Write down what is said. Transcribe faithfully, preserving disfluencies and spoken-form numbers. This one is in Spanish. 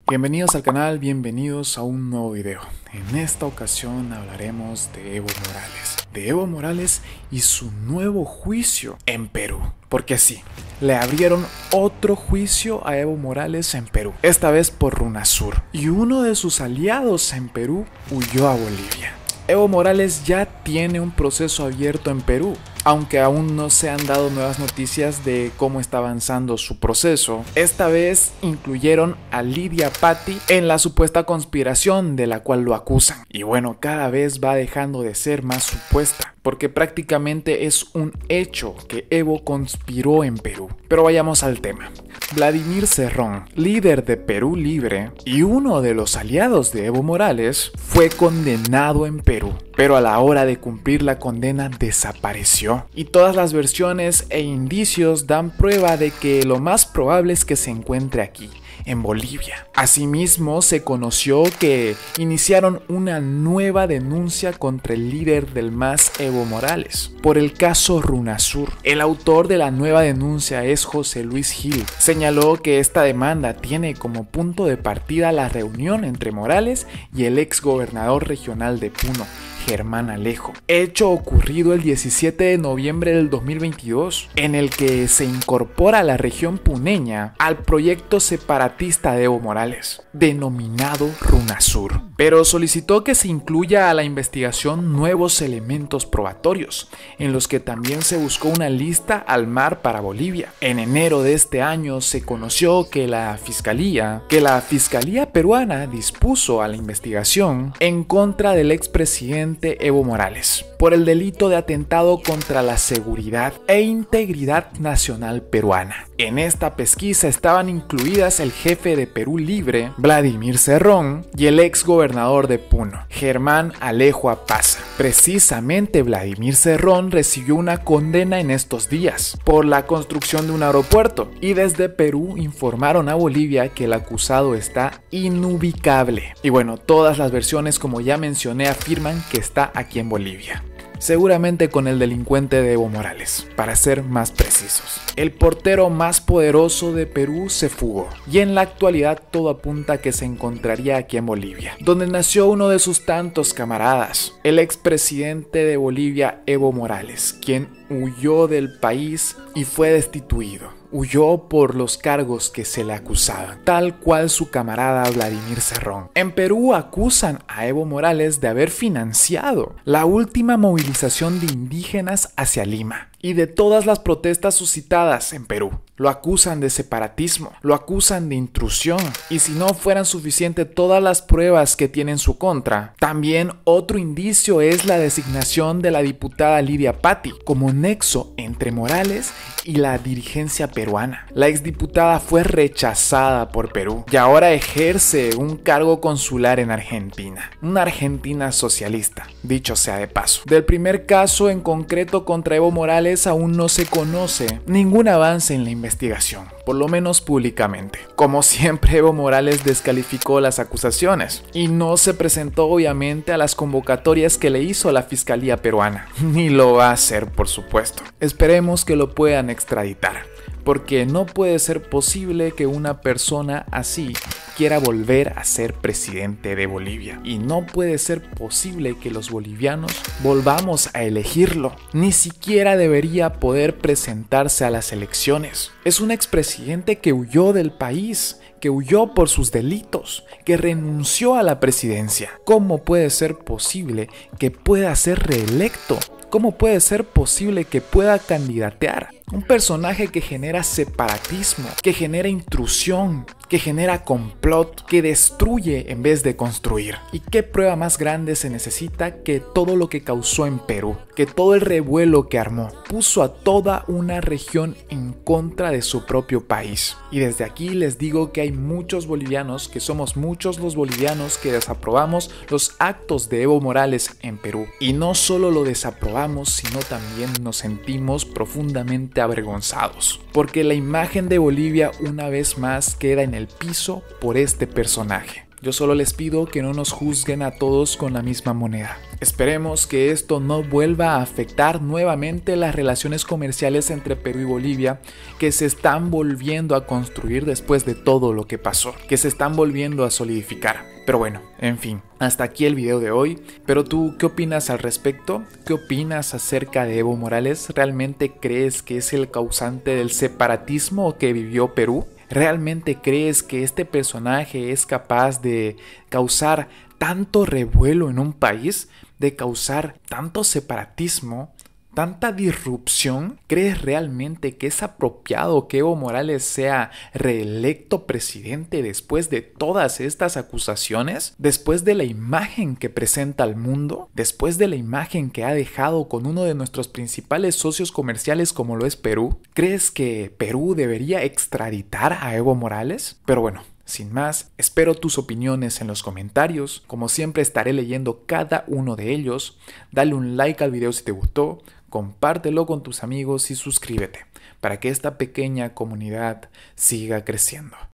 Bienvenidos al canal, bienvenidos a un nuevo video. En esta ocasión hablaremos de Evo Morales. De Evo Morales y su nuevo juicio en Perú. Porque sí, le abrieron otro juicio a Evo Morales en Perú. Esta vez por RUNASUR. Y uno de sus aliados en Perú huyó a Bolivia. Evo Morales ya tiene un proceso abierto en Perú, aunque aún no se han dado nuevas noticias de cómo está avanzando su proceso. Esta vez incluyeron a Lidia Patti en la supuesta conspiración de la cual lo acusan. Y bueno, cada vez va dejando de ser más supuesta, porque prácticamente es un hecho que Evo conspiró en Perú. Pero vayamos al tema. Vladimir Cerrón, líder de Perú Libre y uno de los aliados de Evo Morales, fue condenado en Perú, pero a la hora de cumplir la condena desapareció. Y todas las versiones e indicios dan prueba de que lo más probable es que se encuentre aquí, en Bolivia. Asimismo, se conoció que iniciaron una nueva denuncia contra el líder del M A S, Evo Morales, por el caso RUNASUR. El autor de la nueva denuncia es José Luis Gil. Señaló que esta demanda tiene como punto de partida la reunión entre Morales y el ex gobernador regional de Puno, Germán Alejo, hecho ocurrido el diecisiete de noviembre del dos mil veintidós, en el que se incorpora la región puneña al proyecto separatista de Evo Morales, denominado RUNASUR, pero solicitó que se incluya a la investigación nuevos elementos probatorios, en los que también se buscó una lista al mar para Bolivia. En enero de este año se conoció que la fiscalía, que la fiscalía peruana dispuso a la investigación en contra del expresidente Evo Morales por el delito de atentado contra la seguridad e integridad nacional peruana. En esta pesquisa estaban incluidas el jefe de Perú Libre, Vladimir Cerrón, y el ex gobernador de Puno, Germán Alejo Apaza. Precisamente Vladimir Cerrón recibió una condena en estos días por la construcción de un aeropuerto, y desde Perú informaron a Bolivia que el acusado está inubicable. Y bueno, todas las versiones, como ya mencioné, afirman que está aquí en Bolivia. Seguramente con el delincuente de Evo Morales, para ser más precisos. El portero más poderoso de Perú se fugó, y en la actualidad todo apunta a que se encontraría aquí en Bolivia, donde nació uno de sus tantos camaradas, el expresidente de Bolivia, Evo Morales, quien huyó del país y fue destituido. Huyó por los cargos que se le acusaban, tal cual su camarada Vladimir Cerrón. En Perú acusan a Evo Morales de haber financiado la última movilización de indígenas hacia Lima y de todas las protestas suscitadas en Perú. Lo acusan de separatismo, lo acusan de intrusión, y si no fueran suficientes todas las pruebas que tienen en su contra, también otro indicio es la designación de la diputada Lidia Patti como nexo entre Morales y la dirigencia peruana. La exdiputada fue rechazada por Perú y ahora ejerce un cargo consular en Argentina, una Argentina socialista, dicho sea de paso. Del primer caso en concreto contra Evo Morales aún no se conoce ningún avance en la investigación, por lo menos públicamente. Como siempre, Evo Morales descalificó las acusaciones y no se presentó obviamente a las convocatorias que le hizo la fiscalía peruana, ni lo va a hacer, por supuesto. Esperemos que lo puedan extraditar, porque no puede ser posible que una persona así quiera volver a ser presidente de Bolivia. Y no puede ser posible que los bolivianos volvamos a elegirlo. Ni siquiera debería poder presentarse a las elecciones. Es un expresidente que huyó del país, que huyó por sus delitos, que renunció a la presidencia. ¿Cómo puede ser posible que pueda ser reelecto? ¿Cómo puede ser posible que pueda candidatear? Un personaje que genera separatismo, que genera intrusión, que genera complot, que destruye en vez de construir. ¿Y qué prueba más grande se necesita que todo lo que causó en Perú? Que todo el revuelo que armó puso a toda una región en contra de su propio país. Y desde aquí les digo que hay muchos bolivianos, que somos muchos los bolivianos que desaprobamos los actos de Evo Morales en Perú. Y no solo lo desaprobamos, sino también nos sentimos profundamente avergonzados, porque la imagen de Bolivia una vez más queda en el piso por este personaje. Yo solo les pido que no nos juzguen a todos con la misma moneda. Esperemos que esto no vuelva a afectar nuevamente las relaciones comerciales entre Perú y Bolivia, que se están volviendo a construir después de todo lo que pasó, que se están volviendo a solidificar. Pero bueno, en fin, hasta aquí el video de hoy. Pero tú, ¿qué opinas al respecto? ¿Qué opinas acerca de Evo Morales? ¿Realmente crees que es el causante del separatismo que vivió Perú? ¿Realmente crees que este personaje es capaz de causar tanto revuelo en un país? ¿De causar tanto separatismo? ¿Tanta disrupción? ¿Crees realmente que es apropiado que Evo Morales sea reelecto presidente después de todas estas acusaciones? ¿Después de la imagen que presenta al mundo? ¿Después de la imagen que ha dejado con uno de nuestros principales socios comerciales como lo es Perú? ¿Crees que Perú debería extraditar a Evo Morales? Pero bueno, sin más, espero tus opiniones en los comentarios. Como siempre estaré leyendo cada uno de ellos. Dale un like al video si te gustó, compártelo con tus amigos y suscríbete para que esta pequeña comunidad siga creciendo.